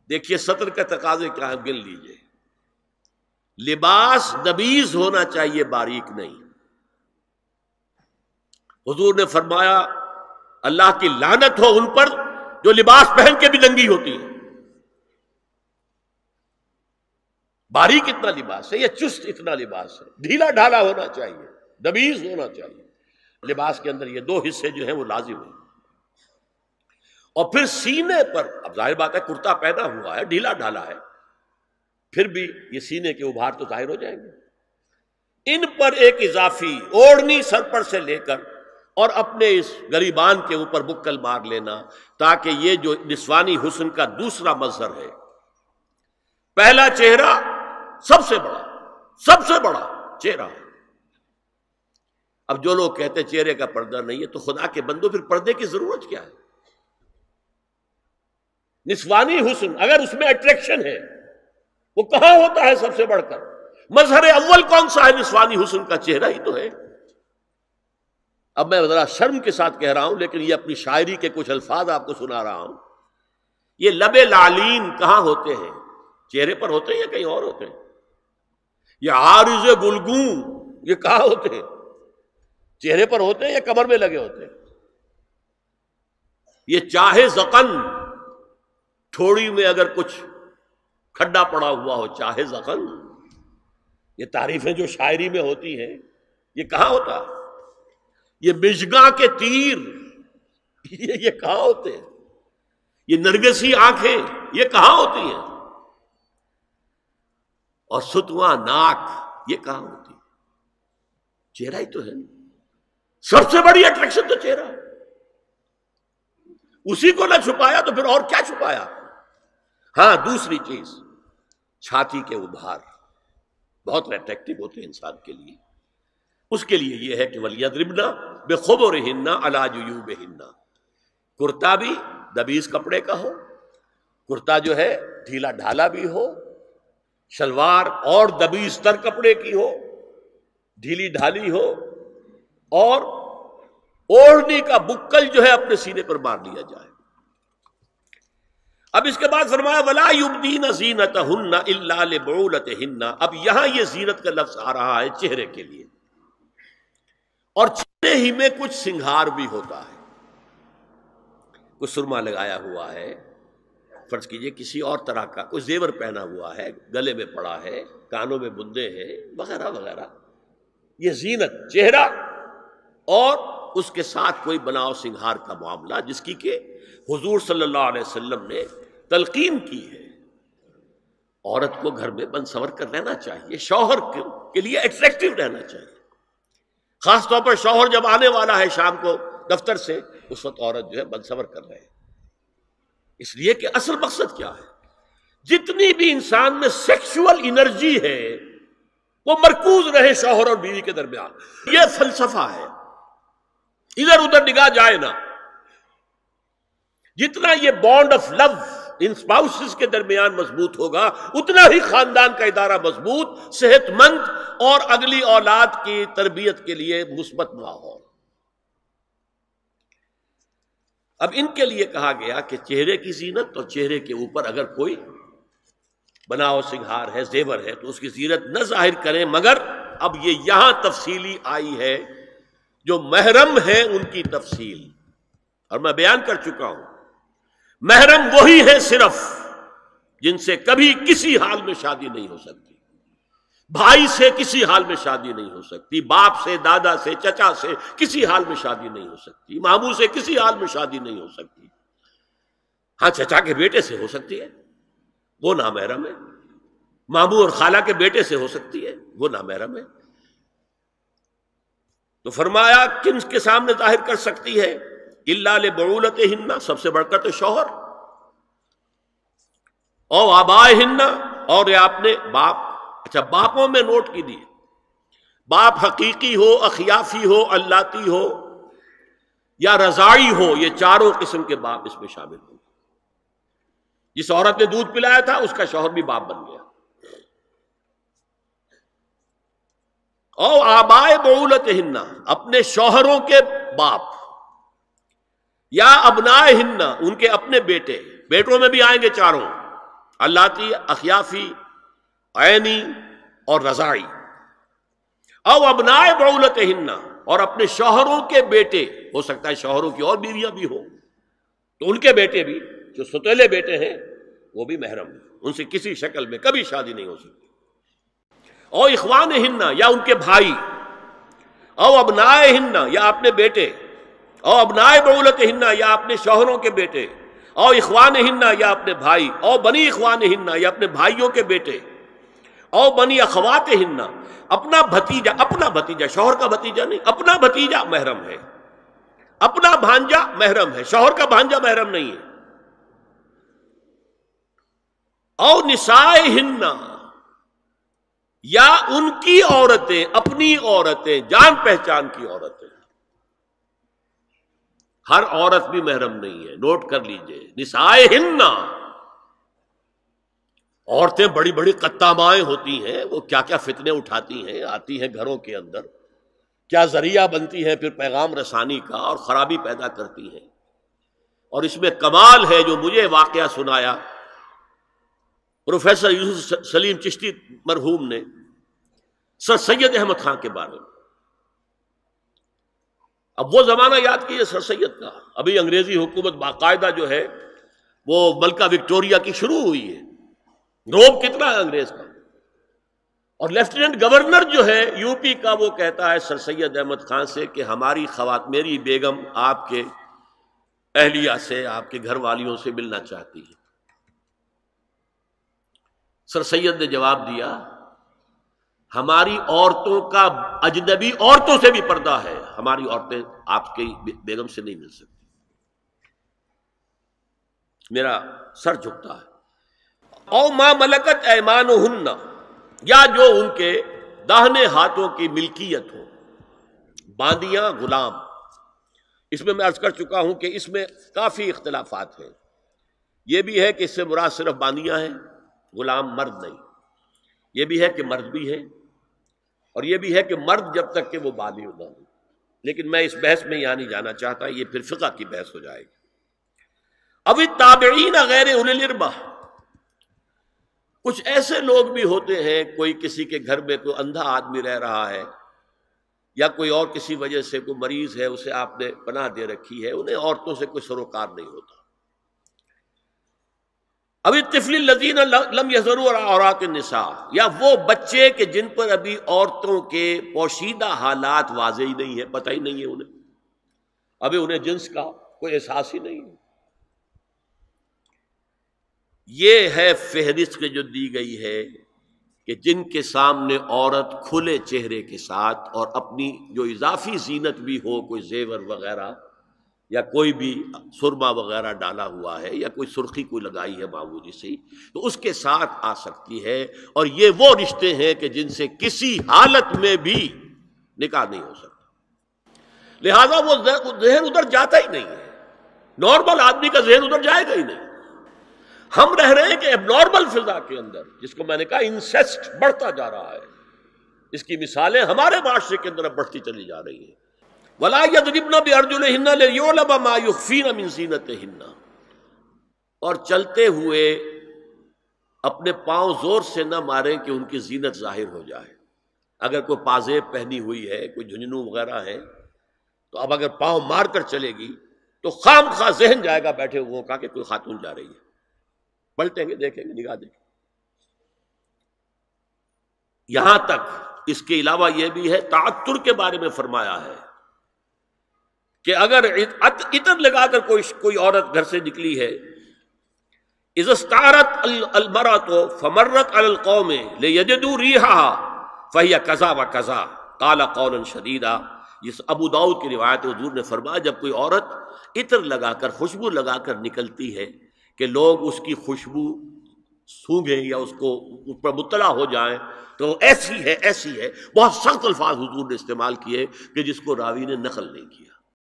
دیکھیے سطر کا تقاضے کیا ہے، گن لیجئے. لباس نبیذ ہونا چاہیے، باریک نہیں. حضور نے فرمایا اللہ کی لعنت ہو ان پر جو لباس پہن کے بھی ننگی ہوتی ہے. باریک اتنا لباس ہے یا چست اتنا لباس ہے؟ ڈھیلا ڈھالا ہونا چاہیے، نبیذ ہونا چاہیے. لباس کے اندر یہ دو حصے جو ہیں وہ لازم ہیں. اور پھر سینے پر، اب ظاہر بات ہے کرتا پہنا ہوا ہے، ڈھیلا ڈھالا ہے، پھر بھی یہ سینے کے ابھار تو ظاہر ہو جائیں گے. ان پر ایک اضافی اوڑھنی سر پر سے لے کر اور اپنے اس گریبان کے اوپر بکل مار لینا، تاکہ یہ جو نسوانی حسن کا دوسرا مظہر ہے، پہلا چہرہ سب سے بڑا چہرہ ہے. اب جو لوگ کہتے ہیں چہرے کا پردہ نہیں ہے، تو خدا کے بندو پھر پردے کی ضرورت کیا ہے؟ نسوانی حسن اگر اس میں اٹریکشن ہے، وہ کہاں ہوتا ہے سب سے بڑھ کر؟ مظہر اول کون سا ہے نسوانی حسن کا؟ چہرہ ہی تو ہے. اب میں ذرا شرم کے ساتھ کہہ رہا ہوں، لیکن یہ اپنی شاعری کے کچھ الفاظ آپ کو سنا رہا ہوں. یہ لب لعلین کہاں ہوتے ہیں؟ چہرے پر ہوتے ہیں یا کہیں اور ہوتے ہیں؟ یہ عارض گلگوں یہ کہاں ہوتے ہیں؟ چہرے پر ہوتے ہیں یا کمر میں لگے ہوتے ہیں؟ یہ چاہے زقن، تھوڑی میں اگر کچھ کھڈا پڑا ہوا ہو، چاہے زخم. یہ تعریفیں جو شاعری میں ہوتی ہیں یہ کہاں ہوتا ہے؟ یہ مژگاں کے تیر یہ کہاں ہوتے ہیں؟ یہ نرگسی آنکھیں یہ کہاں ہوتی ہیں؟ اور ستواں ناک یہ کہاں ہوتی ہے؟ چہرہ ہی تو ہے. سب سے بڑی اٹریکشن تو چہرہ ہے. اسی کو نہ چھپایا تو پھر اور کیا چھپایا؟ ہاں دوسری چیز، چھاتی کے ابھار بہت اٹریکٹیو ہوتے ہیں انسان کے لیے. اس کے لیے یہ ہے کہ وَلْيَضْرِبْنَ بِخُمُرِهِنَّ عَلَىٰ جُيُوبِهِنَّ. کرتا بھی نبیذ کپڑے کا ہو، کرتا جو ہے ڈھیلا ڈھالا بھی ہو، شلوار اور نبیذ تر کپڑے کی ہو، ڈھیلی ڈھالی ہو، اور اوڑھنی کا بکل جو ہے اپنے سینے پر مار لیا جائے. اب اس کے بعد فرمایا وَلَا يُبْدِينَ زِينَتَهُنَّ إِلَّا لِبُعُولَتِهِنَّ. اب یہاں یہ زینت کا لفظ آ رہا ہے چہرے کے لیے، اور چہرے ہی میں کچھ سنگھار بھی ہوتا ہے. کچھ سرما لگایا ہوا ہے، فرض کیجئے کسی اور طرح کا کوئی زیور پہنا ہوا ہے، گلے میں پڑا ہے، کانوں میں بندے ہیں وغیرہ وغیرہ. یہ زینت چہرہ اور اس کے ساتھ کوئی بناؤ سنگھار کا معاملہ، جس کی کہ حضور صلی اللہ علیہ وسلم نے تلقین کی ہے. عورت کو گھر میں بند سور کر رہنا چاہیے، شوہر کے لیے اٹریکٹیو رہنا چاہیے. خاص طور پر شوہر جب آنے والا ہے شام کو دفتر سے، اس وقت عورت جو ہے بند سور کر رہے ہیں. اس لیے کہ اصل مقصد کیا ہے؟ جتنی بھی انسان میں سیکشول انرجی ہے وہ مرکوز رہے شوہر اور بیوی کے درمیان. یہ فلسفہ ہے، ادھر ادھر نگاہ جائے نہ. جتنا یہ بانڈ آف لو ان اسپاؤسز کے درمیان مضبوط ہوگا، اتنا ہی خاندان کا ادارہ مضبوط، صحت مند اور اگلی اولاد کی تربیت کے لیے مثبت ماحول. اب ان کے لیے کہا گیا کہ چہرے کی زینت، اور چہرے کے اوپر اگر کوئی بناؤ سنگھار ہے، زیور ہے، تو اس کی زینت نہ ظاہر کریں. مگر اب یہ یہاں تفصیلی آئی ہے، جو محرم ہیں ان کی تفصیل، اور میں بیان کر چکا ہوں. محرم وہی ہے صرف جن سے کبھی کسی حال میں شادی نہیں ہو سکتی. بھائی سے کسی حال میں شادی نہیں ہو سکتی، باپ سے، دادا سے، چچا سے کسی حال میں شادی نہیں ہو سکتی، ماموں سے کسی حال میں شادی نہیں ہو سکتی. ہاں چچا کے بیٹے سے ہو سکتی ہے، وہ نامحرم ہے. ماموں اور خالہ کے بیٹے سے ہو سکتی ہے، وہ نامحرم ہے. تو فرمایا کن کے سامنے ظاہر کر سکتی ہے؟ الا لبعولتہن، سب سے بڑھ کر تو شوہر، او آبائہن، اور یہ آپ نے باپ. اچھا باپوں میں نوٹ کی دی، باپ حقیقی ہو، اخیافی ہو، اللاتی ہو یا رضاعی ہو، یہ چاروں قسم کے باپ اس میں شامل ہوں. جس عورت نے دودھ پلایا تھا اس کا شوہر بھی باپ بن گیا. او آبائے بعولتہن، اپنے شوہروں کے باپ، یا ابنائہن، ان کے اپنے بیٹے، بیٹوں میں بھی آئیں گے چاروں، اللاتی اخیافی عینی اور رضاعی، او ابنائے بعولتہن، اور اپنے شوہروں کے بیٹے، ہو سکتا ہے شوہروں کی اور بیویاں بھی ہوں تو ان کے بیٹے بھی، جو ستیلے بیٹے ہیں وہ بھی محرم ہیں، ان سے کسی شکل میں کبھی شادی نہیں ہو سکتی۔ او اخوانہن، یا ان کے بھائی، او ابنائہن، یا اپنے بیٹے، او ابنائے بعولتہن، یا اپنے شوہروں کے بیٹے، او اخوانہن، یا اپنے بھائی، او بنی اخوانہن، یا اپنے بھائیوں کے بیٹے، او بنی اخواتہن، اپنا بھتیجا، شوہر کا بھتیجا نہیں، اپنا بھتیجا محرم ہے، اپنا بھانجا محرم ہے، شوہر کا بھانجا محرم نہیں ہے۔ او نسائہن، یا ان کی عورتیں، اپنی عورتیں، جان پہچان کی عورتیں، ہر عورت بھی محرم نہیں ہے، نوٹ کر لیجئے، نسائہن، عورتیں بڑی بڑی قطامائیں ہوتی ہیں، وہ کیا کیا فتنے اٹھاتی ہیں، آتی ہیں گھروں کے اندر، کیا ذریعہ بنتی ہیں پھر پیغام رسانی کا، اور خرابی پیدا کرتی ہیں۔ اور اس میں کمال ہے جو مجھے واقعہ سنایا پروفیسر یوسف سلیم چشتی مرحوم نے سر سید احمد خان کے بارے میں۔ اب وہ زمانہ یاد کیجیے سر سید کا، ابھی انگریزی حکومت باقاعدہ جو ہے وہ ملکہ وکٹوریہ کی شروع ہوئی ہے، روب کتنا ہے انگریز کا، اور لیفٹیننٹ گورنر جو ہے یو پی کا وہ کہتا ہے سر سید احمد خان سے کہ ہماری میری بیگم آپ کے اہلیہ سے، آپ کے گھر والیوں سے ملنا چاہتی ہے۔ سر سید نے جواب دیا ہماری عورتوں کا اجنبی عورتوں سے بھی پردہ ہے، ہماری عورتیں آپ کی بیگم سے نہیں مل سکتی۔ میرا سر جھکتا ہے۔ او ما ملکت ایمانہن، یا جو ان کے داہنے ہاتھوں کی ملکیت ہو، باندیاں، غلام۔ اس میں عرض کر چکا ہوں کہ اس میں کافی اختلافات ہیں، یہ بھی ہے کہ اس سے مراد صرف باندیاں ہیں، غلام مرد نہیں، یہ بھی ہے کہ مرد بھی ہے، اور یہ بھی ہے کہ مرد جب تک کہ وہ بالغ نہ ہو، لیکن میں اس بحث میں یہاں نہیں جانا چاہتا، یہ پھر فقہ کی بحث ہو جائے گی۔ اب التابعین غیر اولی الاربہ، کچھ ایسے لوگ بھی ہوتے ہیں، کوئی کسی کے گھر میں کوئی اندھا آدمی رہ رہا ہے، یا کوئی اور کسی وجہ سے کوئی مریض ہے، اسے آپ نے پناہ دے رکھی ہے، انہیں عورتوں سے کوئی سروکار نہیں ہوتا۔ اب الطفل الذین لم یظہروا علی عورات النساء، یا وہ بچے کہ جن پر ابھی عورتوں کے پوشیدہ حالات واضح ہی نہیں ہے، پتہ ہی نہیں ہے انہیں، ابھی انہیں جنس کا کوئی احساس ہی نہیں ہے۔ یہ ہے فہرست جو دی گئی ہے کہ جن کے سامنے عورت کھلے چہرے کے ساتھ اور اپنی جو اضافی زینت بھی ہو، کوئی زیور وغیرہ یا کوئی بھی سرما وغیرہ ڈالا ہوا ہے یا کوئی سرخی کوئی لگائی ہے معمولی سی، تو اس کے ساتھ آ سکتی ہے، اور یہ وہ رشتے ہیں کہ جن سے کسی حالت میں بھی نکاح نہیں ہو سکتا، لہذا وہ ذہن ادھر جاتا ہی نہیں ہے، نارمل آدمی کا ذہن ادھر جائے گا ہی نہیں۔ ہم رہ رہے ہیں کہ اب نارمل فضا کے اندر، جس کو میں نے کہا انسیسٹ بڑھتا جا رہا ہے، اس کی مثالیں ہمارے معاشرے کے اندر اب بڑھتی چلی جا رہی ہیں۔ وَلَا يَضْرِبْنَ بِأَرْجُلِهِنَّ لِيُعْلَمَ مَا يُخْفِينَ مِنْ زِينَتِهِنَّ، اور چلتے ہوئے اپنے پاؤں زور سے نہ ماریں کہ ان کی زینت ظاہر ہو جائے۔ اگر کوئی پازیب پہنی ہوئی ہے، کوئی جھنجھنو وغیرہ ہے، تو اب اگر پاؤں مار کر چلے گی تو خام خواہ ذہن جائے گا بیٹھے ہوئوں کا کہ کوئی خاتون جا رہی ہے، پلٹیں گے، دیکھیں گے، نگاہ دیں گے۔ یہاں تک اس کے علاوہ یہ بھی ہے، تعطر کے بارے میں فرمایا ہے کہ اگر عطر لگا کر کوئی عورت گھر سے نکلی ہے، اذا استعارت المرأة فمرت على القوم ليجدوا ريحها فهي كذا وكذا قال قولا شديدا۔ یہ ابو داؤد کی روایت ہے، حضور نے فرمایا جب کوئی عورت عطر لگا کر، خوشبو لگا کر نکلتی ہے کہ لوگ اس کی خوشبو سونگیں یا اس پر مطلع ہو جائیں تو ایسی ہے، ایسی ہے، بہت سخت الفاظ حضور نے استعمال کیے کہ جس کو راوی نے نقل نہیں کیا۔